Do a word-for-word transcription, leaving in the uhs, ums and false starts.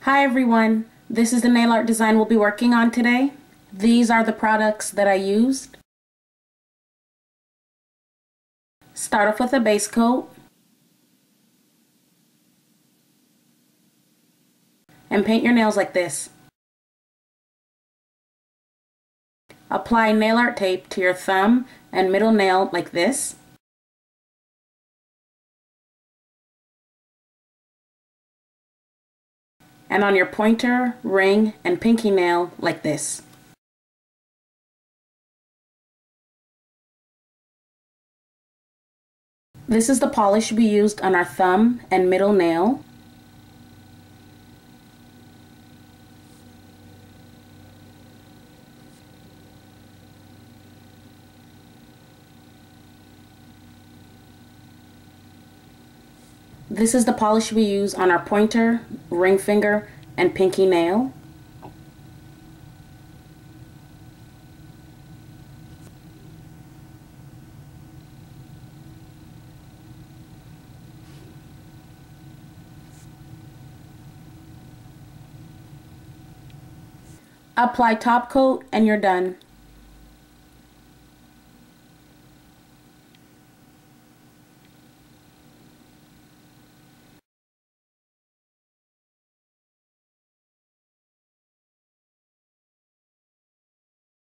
Hi everyone, this is the nail art design we'll be working on today. These are the products that I used. Start off with a base coat and paint your nails like this. Apply nail art tape to your thumb and middle nail like this. And on your pointer, ring, and pinky nail like this. This is the polish we used on our thumb and middle nail. This is the polish we use on our pointer, ring finger, and pinky nail. Apply top coat and you're done.